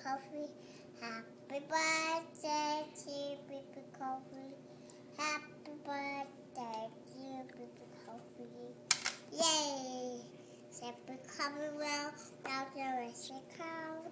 Kofi. Happy birthday to baby Kofi. Happy birthday to baby Kofi. Yay! Sempre coming well, now the rest will come.